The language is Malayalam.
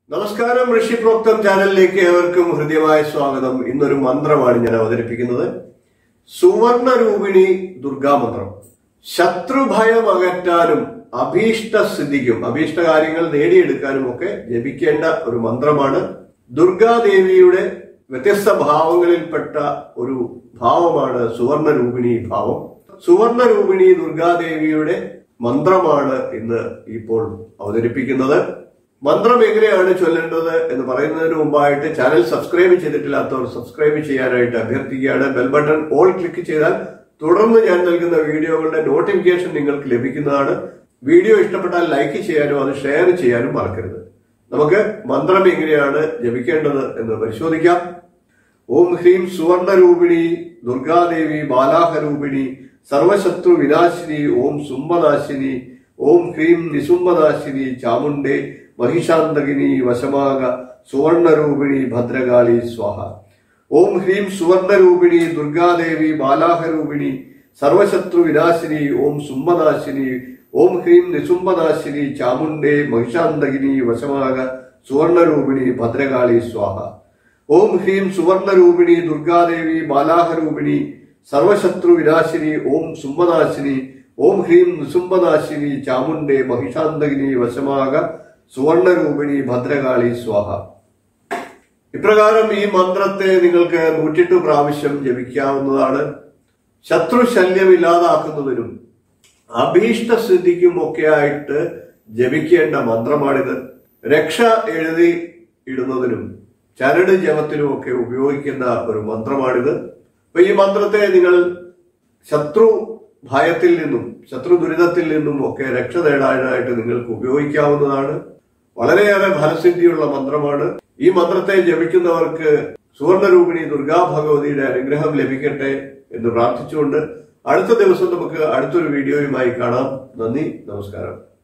നമസ്കാരം. ഋഷിപ്രോക്തം ചാനലിലേക്ക് ഏവർക്കും ഹൃദ്യമായ സ്വാഗതം. ഇന്നൊരു മന്ത്രമാണ് ഞാൻ അവതരിപ്പിക്കുന്നത്. സുവർണരൂപിണി ദുർഗാമന്ത്രം. ശത്രുഭയം അകറ്റാനും അഭീഷ്ടസിദ്ധിക്കും അഭീഷ്ട കാര്യങ്ങൾ നേടിയെടുക്കാനും ഒക്കെ ജപിക്കേണ്ട ഒരു മന്ത്രമാണ്. ദുർഗാദേവിയുടെ വ്യത്യസ്ത ഭാവങ്ങളിൽപ്പെട്ട ഒരു ഭാവമാണ് സുവർണരൂപിണി ഭാവം. സുവർണരൂപിണി ദുർഗാദേവിയുടെ മന്ത്രമാണ് ഇന്ന് ഇപ്പോൾ അവതരിപ്പിക്കുന്നത്. മന്ത്രം എങ്ങനെയാണ് ചൊല്ലേണ്ടത് എന്ന് പറയുന്നതിന് മുമ്പായിട്ട് ചാനൽ സബ്സ്ക്രൈബ് ചെയ്തിട്ടില്ലാത്തവർ സബ്സ്ക്രൈബ് ചെയ്യാനായിട്ട് അഭ്യർത്ഥിക്കുകയാണ്. ബെൽ ബട്ടൺ ഓൾ ക്ലിക്ക് ചെയ്താൽ തുടർന്ന് ഞാൻ നൽകുന്ന വീഡിയോകളുടെ നോട്ടിഫിക്കേഷൻ നിങ്ങൾക്ക് ലഭിക്കുന്നതാണ്. വീഡിയോ ഇഷ്ടപ്പെട്ടാൽ ലൈക്ക് ചെയ്യാനും അത് ഷെയർ ചെയ്യാനും മറക്കരുത്. നമുക്ക് മന്ത്രം എങ്ങനെയാണ് ജപിക്കേണ്ടത് എന്ന് പരിശോധിക്കാം. ഓം ഹ്രീം സുവർണരൂപിണി ദുർഗാദേവി ബാലാഹരൂപിണി സർവശത്രു വിനാശിനി ഓം സുംബനാശിനി ഓം ഹ്രീം നിസുംബനാശിനി ചാമുണ്ഡേ महिषांदगिनी वशमाग सुवर्णरूपिणी भद्रकाली स्वाहा। ओम ह्रीं सुवर्णरूपिणी दुर्गादेवी बालाहरूपिणी सर्वशत्रु विनाशिनी ओम सुम्बनाशिनी ओम ह्रीं निसुम्बनाशिनी चामुंडे महिषांदगिनी वशमाग सुवर्णरूपिणी भद्रकाली स्वाहा। ओम ह्रीं सुवर्णरूपिणी दुर्गादेवी बालाहरूपिणी सर्वशत्रु विनाशिनी ओम सुम्बनाशिनी ओम ह्रीं निसुम्बनाशिनी चामुंडे महिषांदगिनी वशमाग സുവർണരൂപിണി ഭദ്രകാളി സ്വാഹ. ഇപ്രകാരം ഈ മന്ത്രത്തെ നിങ്ങൾക്ക് 108 പ്രാവശ്യം ജപിക്കാവുന്നതാണ്. ശത്രു ശല്യം ഇല്ലാതാക്കുന്നതിനും അഭീഷ്ടസിദ്ധിക്കും ഒക്കെ ആയിട്ട് ജപിക്കേണ്ട മന്ത്രമാണിത്. രക്ഷ എഴുതി ഇടുന്നതിനും ചരട് ജപത്തിനും ഒക്കെ ഉപയോഗിക്കുന്ന ഒരു മന്ത്രമാണിത്. അപ്പൊ ഈ മന്ത്രത്തെ നിങ്ങൾ ശത്രു ഭയത്തിൽ നിന്നും ശത്രു ദുരിതത്തിൽ നിന്നും ഒക്കെ രക്ഷ നേടാനായിട്ട് നിങ്ങൾക്ക് ഉപയോഗിക്കാവുന്നതാണ്. വളരെയേറെ ഫലസിദ്ധിയുള്ള മന്ത്രമാണ്. ഈ മന്ത്രത്തെ ജപിക്കുന്നവർക്ക് സുവർണരൂപിണി ദുർഗാ ഭഗവതിയുടെ അനുഗ്രഹം ലഭിക്കട്ടെ എന്ന് പ്രാർത്ഥിച്ചുകൊണ്ട് അടുത്ത ദിവസം നമുക്ക് അടുത്തൊരു വീഡിയോയുമായി കാണാം. നന്ദി, നമസ്കാരം.